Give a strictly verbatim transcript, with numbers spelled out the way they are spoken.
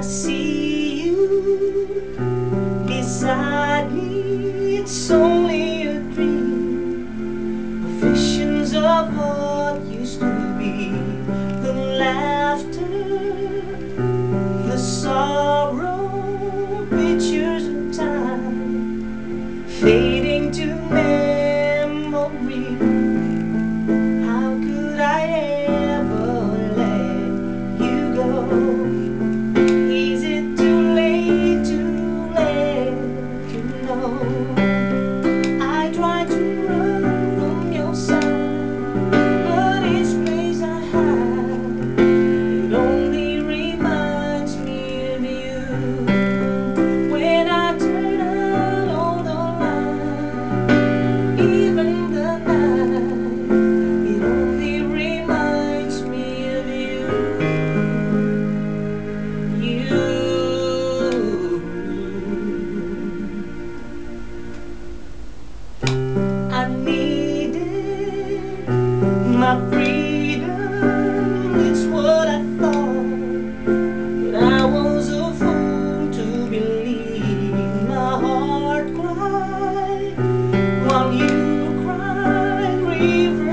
see you beside me. It's only a dream, visions of what used to be. The laughter, the sorrow, pictures of time fading to memory. How could I ever let you go? Is it too late to let you know? I tried to run from your side, but each place I hide, it only reminds me of you. When I turn along the line, even the night, it only reminds me of you. You. I needed my freedom, it's what I thought, but I was a fool to believe. My heart cried while you cried, river.